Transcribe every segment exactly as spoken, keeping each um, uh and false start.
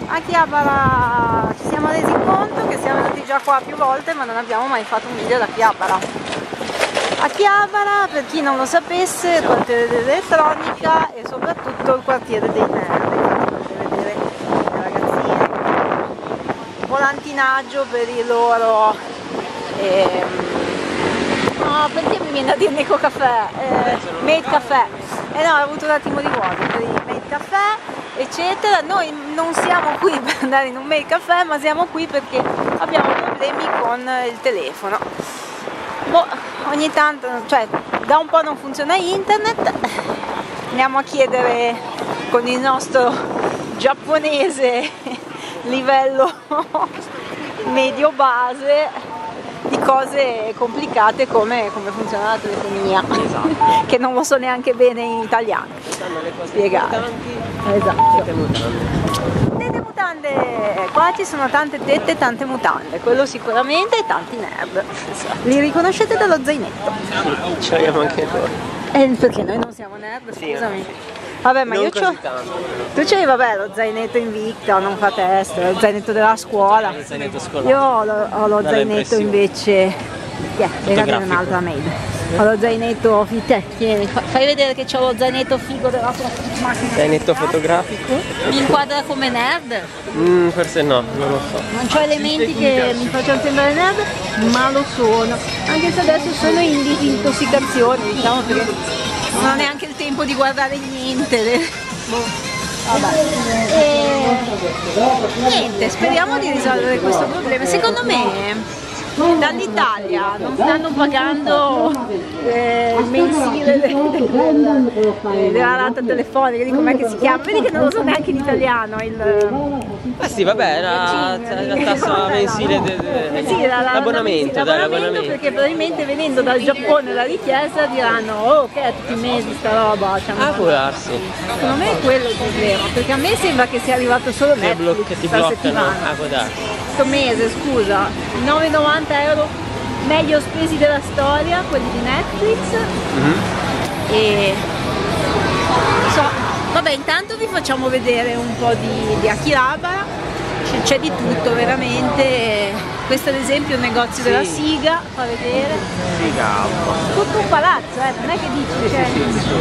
a Chiabara ci siamo resi conto che siamo andati già qua più volte ma non abbiamo mai fatto un video da Chiabara. A Chiabara, per chi non lo sapesse, il quartiere dell'elettronica e soprattutto il quartiere dei nerd. Potete vedere le ragazzine, volantinaggio per i loro ehm, no, perché mi viene da dire Neco Caffè, eh, Made Caffè, eh no, ho avuto un attimo di vuoto per i Made Caffè eccetera. Noi non siamo qui per andare in un Made Caffè, ma siamo qui perché abbiamo problemi con il telefono. Boh, ogni tanto, cioè da un po' non funziona internet, andiamo a chiedere con il nostro giapponese livello medio base di cose complicate come, come funziona la telefonia, esatto. Che non lo so neanche bene in italiano spiegare. Esatto. Tette mutande, qua ci sono tante tette e tante mutande, quello sicuramente, e tanti nerd. Li riconoscete dallo zainetto? Sì, ce l'abbiamo anche noi. Eh, perché noi non siamo nerd, scusami. Sì. Vabbè, ma non io c'ho... Tu c'hai, vabbè, lo zainetto Invicta, non fa test, lo zainetto della scuola. Lo zainetto scolare. Io ho lo, ho lo zainetto invece... Yeah, era un'altra mail. Ho lo zainetto te, tieni, fai vedere che ho lo zainetto figo della tua macchina. Zainetto fotografico? Mi inquadra come nerd? Mm, forse no, non lo so. Non ho elementi che mi facciano sembrare nerd, ma lo sono. Anche se adesso sono in disintossicazione, diciamo, perché non ho neanche il tempo di guardare niente. Boh. Vabbè. E... niente, speriamo di risolvere questo problema. Secondo me dall'Italia non stanno pagando eh, il mensile della, della rata telefonica, di com'è che si chiama, vedi che non lo so neanche in italiano il... Ah sì, vabbè, la, la tassa mensile dell'abbonamento, dell'abbonamento, perché probabilmente venendo dal Giappone la richiesta diranno oh che è tutti i mesi sta roba. Ah, può darsi. Secondo me è quello il problema, perché a me sembra che sia arrivato solo Netflix che ti questa bloccano. settimana. Ah, può darsi. Questo mese, scusa, nove e novanta euro meglio spesi della storia, quelli di Netflix. Mm-hmm. E so, vabbè, intanto vi facciamo vedere un po' di, di Akihabara, c'è di tutto veramente. Questo ad esempio è un negozio sì. della Siga, fa vedere. Siga. Tutto un palazzo, eh, non è che dici, cioè, sì, sì, sì.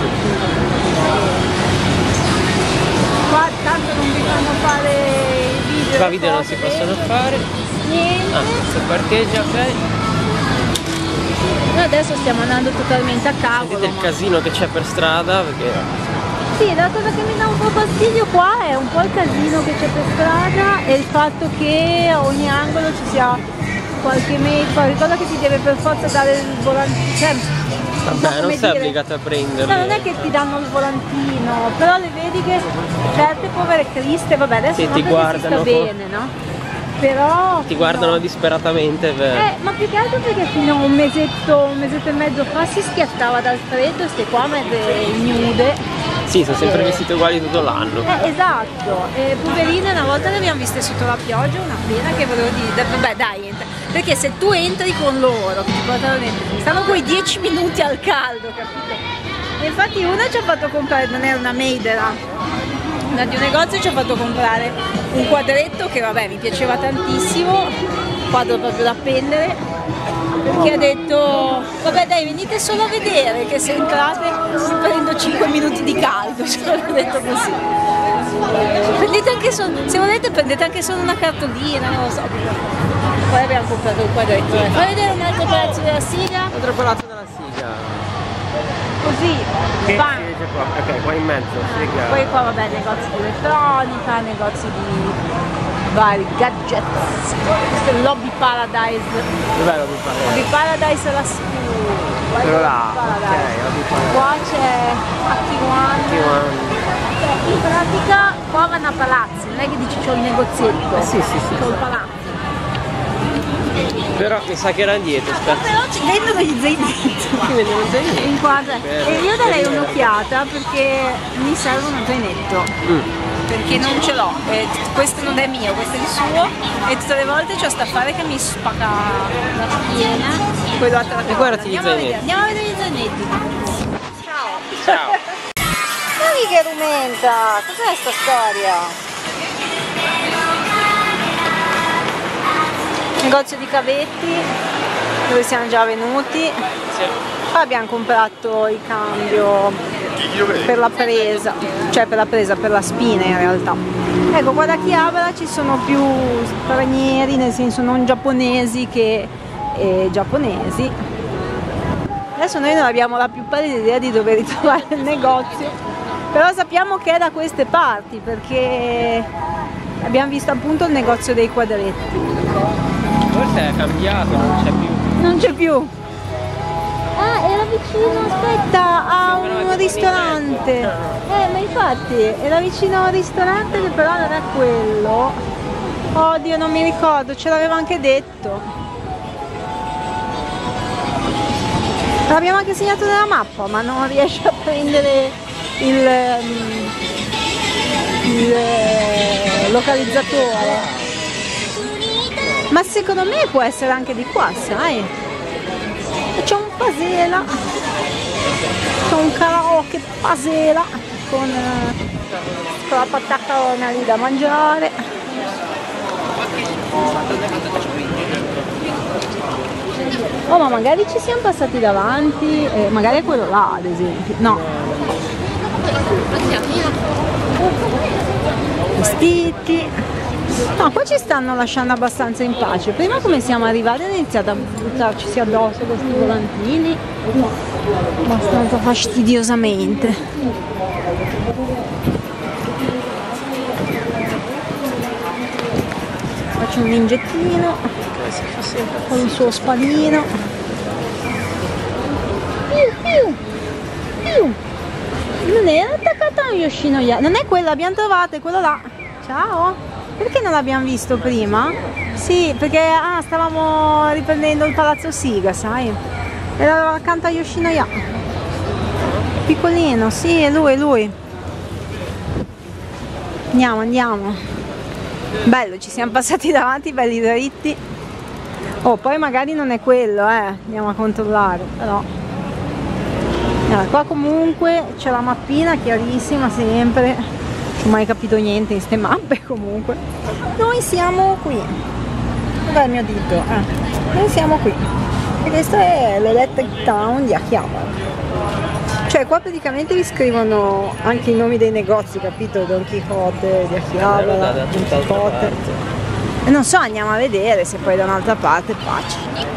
Qua tanto non vi fanno fare i video. Qua video non si possono fare. Niente. Ah, si parcheggia, ok. Noi adesso stiamo andando totalmente a cavolo. Vedete il casino che c'è per strada? Perché... sì, la cosa che mi dà un po' fastidio qua è un po' il casino che c'è per strada e il fatto che a ogni angolo ci sia qualche metro, qualche cosa che ti deve per forza dare il volantino. Cioè, vabbè, non sei obbligato a prenderlo. No, non è che ti danno il volantino, però le vedi che certe povere criste, vabbè adesso sì, non ti si guardano sta bene, no? Però ti guardano no. disperatamente per... eh, ma più che altro perché fino a un mesetto, un mesetto e mezzo fa si schiattava dal freddo e ste qua mezze ignude. Sì, sono sempre vestite uguali tutto l'anno. Eh, esatto, e poverine una volta le abbiamo viste sotto la pioggia, una pena che volevo dire, vabbè dai, entra. Perché se tu entri con loro, che ti portano dentro, stanno quei dieci minuti al caldo, capito? E infatti una ci ha fatto comprare, non era una maid, era una di un negozio, ci ha fatto comprare un quadretto che vabbè mi piaceva tantissimo, quadro proprio da appendere, perché ha detto vabbè dai venite solo a vedere che se entrate vi prendo cinque minuti di caldo, ce l'ho detto così. Prendete anche solo, se volete prendete anche solo una cartolina, non lo so. Poi abbiamo comprato il quadretto. Fai vedere un altro palazzo della Siga. Un altro palazzo della Siga. Così. Che qua? Ok, qua in mezzo, Siga. Poi qua vabbè negozi di elettronica, negozi di vari gadgets. Questo è il Lobby Paradise. Dov'è Lobby Paradise? Lobby Paradise è lassù. Quello là, ok, Lobby Paradise. Qua c'è Akiwan. In pratica qua vanno a palazzi, non è che dici c'ho il negozietto. Eh sì, sì, sì. C'ho il palazzo. Però mi sa che era dietro, aspetta. Però ci vendono gli zainetti. Ci vendono gli zainetti. In quadra. E io darei un'occhiata perché mi serve uno zainetto. Mm. Perché non ce l'ho. Eh, questo non è mio, questo è il suo. E tutte le volte c'ho sta affare che mi spacca la schiena. Poi l'altra cosa. E guardati andiamo gli zainetti. Andiamo a vedere gli zainetti. Ciao. Ciao. Ma che rumenta? Cos'è sta storia? negozio di cavetti dove siamo già venuti. Sì. Qua abbiamo comprato il cambio per la presa, cioè per la presa, per la spina in realtà. Ecco, qua da Chiabara ci sono più stranieri, nel senso non giapponesi che eh, giapponesi. Adesso noi non abbiamo la più pallida idea di dove ritrovare il negozio, però sappiamo che è da queste parti perché abbiamo visto appunto il negozio dei quadretti. Forse è cambiato, non c'è più. Non c'è più. Ah, era vicino, aspetta, a un ristorante. Eh, ma infatti, era vicino a un ristorante che però non è quello. Oddio, non mi ricordo, ce l'aveva anche detto. L'abbiamo anche segnato nella mappa, ma non riesce a prendere il, il localizzatore. Ma secondo me può essere anche di qua, sai? C'è un Pasela, c'è un karaoke Pasela con, con la patacona lì da mangiare. Oh, ma magari ci siamo passati davanti, eh, magari è quello là ad esempio. No. Vestiti. No, qua ci stanno lasciando abbastanza in pace. Prima come siamo arrivati hanno iniziato a buttarci addosso questi volantini abbastanza fastidiosamente. Faccio un ninjettino con il suo spadino. Non era attaccata a Yoshinoya, non è quella, abbiamo trovato, è quello là. Ciao! Perché non l'abbiamo visto prima? Sì, perché ah, stavamo riprendendo il palazzo Siga, sai? Era accanto a Yoshinoya. Piccolino, sì, è lui, è lui. Andiamo, andiamo. Bello, ci siamo passati davanti, belli dritti. Oh, poi magari non è quello, eh. Andiamo a controllare, però. Allora, qua comunque c'è la mappina chiarissima sempre. Non ho mai capito niente in ste mappe comunque. Noi siamo qui. Dov'è il mio dito? Eh. Noi siamo qui. E questo è l'Electric Town di Akihabara. Cioè qua praticamente vi scrivono anche i nomi dei negozi, capito? Don Quixote di Akihabara, Don Quixote. E non so, andiamo a vedere se poi da un'altra parte pace.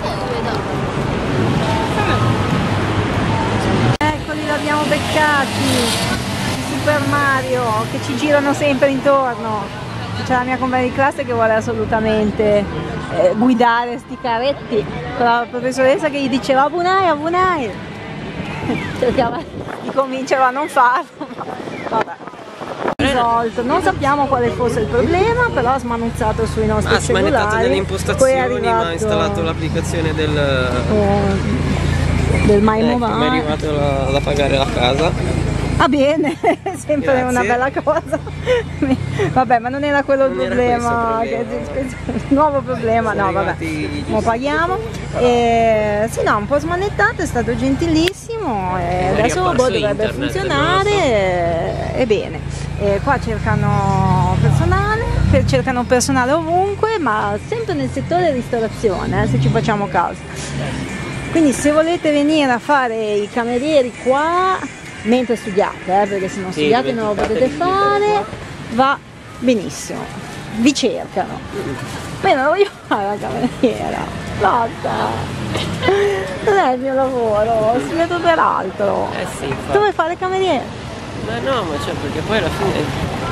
Eccoli, l'abbiamo beccati. Super Mario che ci girano sempre intorno. C'è la mia compagna di classe che vuole assolutamente eh, guidare sti carretti con la professoressa che gli diceva Abunai, Abunai, cercava di convincerlo a non farlo, ma vabbè, risolto. Non sappiamo quale fosse il problema, però ha smanuzzato sui nostri ah, cellulari. Ha smanettato delle impostazioni, arrivato... ma ha installato l'applicazione del... Eh, del MyMobile. Eh, mi è arrivato la, da pagare la casa. Ah, bene, sempre Grazie. Una bella cosa. Vabbè, ma non era quello il problema, problema. Il nuovo problema, no vabbè, lo paghiamo. E, sì, no, un po' smanettato, è stato gentilissimo e adesso boh, dovrebbe internet, funzionare e bene. E qua cercano personale, per, cercano personale ovunque, ma sempre nel settore ristorazione, eh, se ci facciamo caso. Quindi se volete venire a fare i camerieri qua mentre studiate, eh, perché se non sì, studiate non lo potete fare, va benissimo, vi cercano. Ma io non voglio fare la cameriera, basta, non è il mio lavoro, si vedo per altro. Eh sì, infatti. Dove fare cameriere? Ma no, ma cioè perché poi alla fine...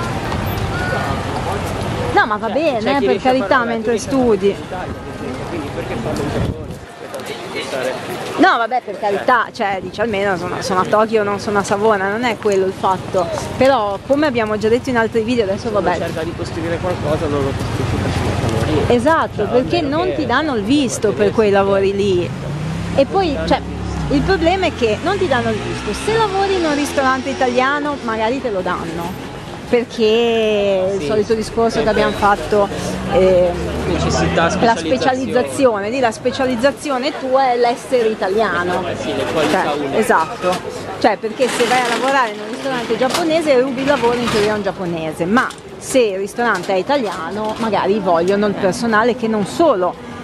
No, ma va cioè, bene, eh, per carità, mentre studi. Quindi perché farlo in Giappone? No, vabbè, per carità, cioè dice almeno sono, sono a Tokyo, non sono a Savona, non è quello il fatto. Però come abbiamo già detto in altri video, adesso vabbè. Cerca di costruire qualcosa, non lo costruisci. Esatto, cioè, perché non che... ti danno il visto per quei lavori lì. E poi, cioè, il problema è che non ti danno il visto. Se lavori in un ristorante italiano, magari te lo danno. Perché sì, il solito discorso che abbiamo fatto, eh, necessità, la specializzazione, di la specializzazione tua è l'essere italiano. Eh sì, le qualità cioè, esatto, cioè perché se vai a lavorare in un ristorante giapponese rubi il lavoro in teoria a un giapponese, ma se il ristorante è italiano magari vogliono il personale che non solo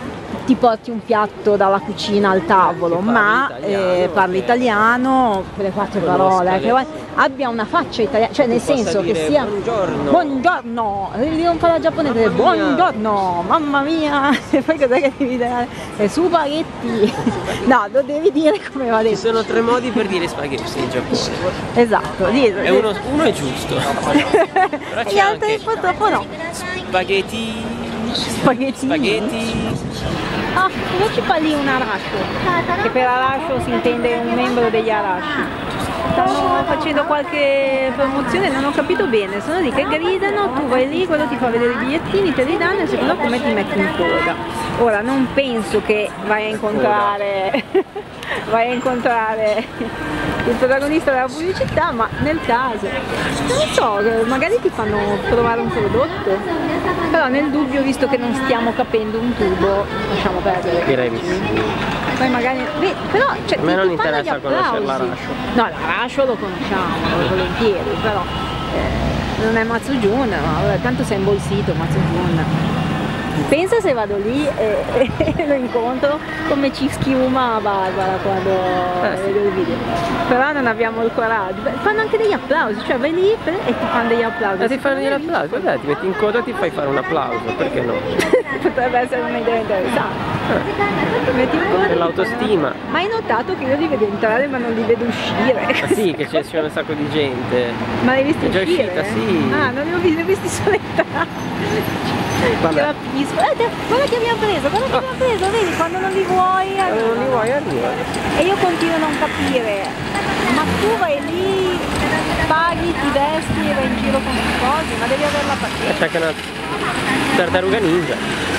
ti porti un piatto dalla cucina al tavolo, parli ma italiano, eh, parli ok. italiano, quelle quattro parole, che vuoi- abbia una faccia italiana, cioè nel Tu possa senso che dire sia buongiorno. buongiorno, devi dire un po' la giapponese, Mamma mia. buongiorno, mamma mia, e poi cos'è che devi dire? Eh, spaghetti, no, lo devi dire come va Ci detto. sono tre modi per dire spaghetti in Giappone. Esatto, dillo, E uno, uno è giusto. Però e c'è gli altri anche purtroppo no. spaghetti. Spaghetti. Spaghetti. Ah, invece fa lì un Arasho, che per Arasho si intende un membro degli Arashi. Stanno facendo qualche promozione, non ho capito bene, sono lì che gridano, tu vai lì, quello ti fa vedere i bigliettini, te li danno e secondo come ti metti in coda. Ora non penso che vai a incontrare vai a incontrare il protagonista della pubblicità, ma nel caso, non so, magari ti fanno provare un prodotto, però nel dubbio, visto che non stiamo capendo un tubo, lasciamo perdere. Direi di sì. Poi magari, beh, però cioè, A me ti- non ti fanno interessa gli conoscere applausi. l'Arasho. No, l'Arasho lo conosciamo, volentieri, però eh, non è Matsujun, ma vabbè, tanto sei imbolsito Matsujun. Pensa se vado lì e, e lo incontro come ci schiuma Barbara quando Eh, sì. vedo il video. Però non abbiamo il coraggio. Beh, fanno anche degli applausi, cioè vai lì e ti fanno degli applausi. Ma ti fanno degli Secondo me applausi, vabbè, ti metti in coda e ti fai fare un applauso, perché no? potrebbe essere un'idea interessante. Ti metti in coda. Per l'autostima. Ma hai notato che io li vedo entrare ma non li vedo uscire? Ma sì, che c'è c'è un sacco di gente. Ma li hai visti È già uscire? uscita, sì. Ah, non li ho visti, li ho visti solo entrare. Vabbè. Che rapisco. Guarda, guarda che abbiamo preso, guarda che abbiamo preso, vedi, quando non li vuoi Quando non li arrivano. vuoi arriva. E io continuo a non capire, ma tu vai lì, paghi, ti vesti e vai in giro con queste cose, ma devi avere la pazienza. C'è anche una tartaruga ninja.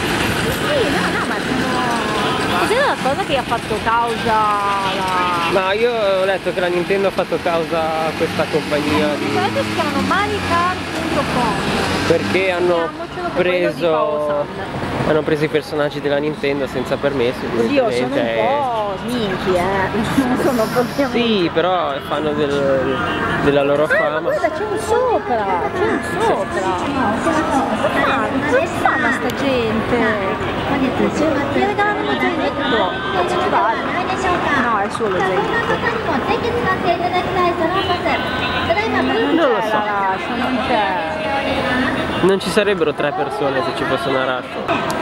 Sì, no, no, ma sono... Cos'era la cosa che ha fatto causa la... Ma io ho letto che la Nintendo ha fatto causa a questa compagnia di... Guardate, si chiamano Manicard punto com. perché hanno Chiamiamocelo per quello di preso Paolo-san. hanno preso i personaggi della Nintendo senza permesso. Oddio, sono un evidentemente. po' sminchi, eh. Non sono proprio... Sì, però fanno del- della loro Ah, ma fama. guarda, c'è un sopra, c'è un sopra. Ah, cosa fanno sta gente? Mi regalano uno zainetto. Cazzo ci vale? No, è solo zainetto. Non Non lo c'è so. la lascia, non c'è. Non ci sarebbero tre persone se ci fosse una Arasho.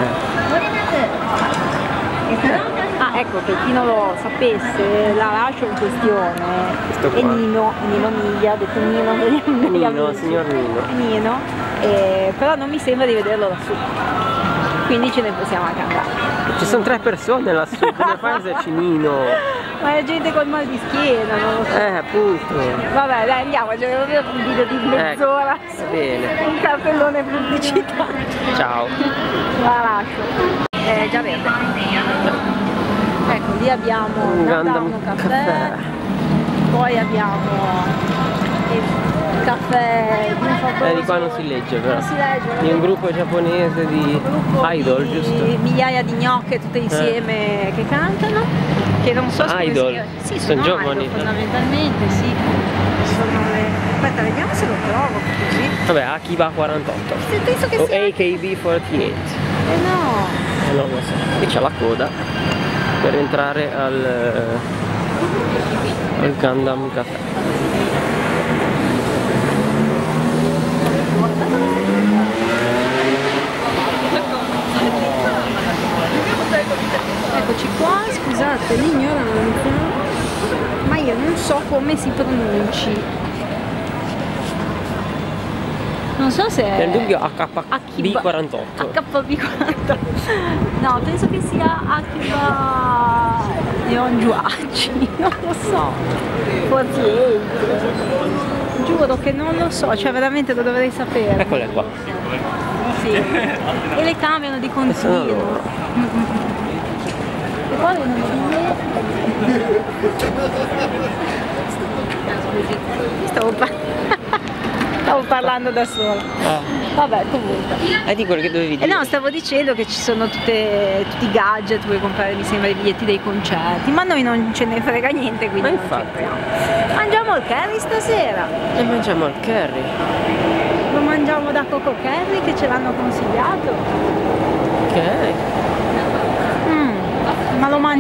Ah, ecco, per chi non lo sapesse, la lascio in questione Questo è qua. Nino, Nino Miglia, detto Nino degli degli Nino, amici. signor Nino. Nino, eh, però non mi sembra di vederlo lassù, quindi ce ne possiamo anche andare. Ci sono tre persone lassù, come fai a esserci Nino? Ma è gente col mal di schiena, non lo so. Eh, appunto. Vabbè, dai, andiamo, c'è proprio un video di mezz'ora. Ecco, va bene. Un cartellone pubblicità. Ciao. La lascio. È già verde. Ecco, lì abbiamo Un il Gundam Gundam caffè, caffè. poi abbiamo il caffè di un famoso- Eh, di qua non si legge però. Non si legge, Di un gruppo giapponese di gruppo idol, di giusto? migliaia di gnocche tutte insieme che cantano, che non so come Idol. si chiama. Sì, Sono sono giovani. idol, fondamentalmente, sì. Sono le... Aspetta, vediamo se lo trovo così. Vabbè, Akiba quarantotto. Sì, penso che O sia... A K B quarantotto. Eh no. Eh, non lo so. Qui c'è la coda per entrare al, al Gundam Caffè. Eccoci qua, scusate l'ignoranza, ma io non so come si pronunci. Non so se è... Nel dubbio H K B quarantotto. H K B quarantotto. No, penso che sia Akiba Yonjuachi, non lo so. quarantotto. Giuro che non lo so, cioè veramente lo dovrei sapere. Eccole qua. Sì. E le cambiano di sono continuo. loro. Mm, mm, mm. E poi non Scusi, stavo, par stavo parlando da sola. Ah. Vabbè, comunque. È di quello che dovevi E dire. no, stavo dicendo che ci sono tutte, tutti i gadget, puoi comprare mi sembra i biglietti dei concerti, ma noi non ce ne frega niente, quindi Ma non infatti. ci entriamo. Mangiamo il curry stasera. E mangiamo il curry. Lo mangiamo da Coco Curry che ce l'hanno consigliato. Ok. Mm.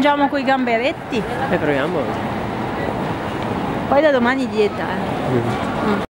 mangiamo coi gamberetti. E proviamo. Poi da domani dieta. Eh. Mm. Mm.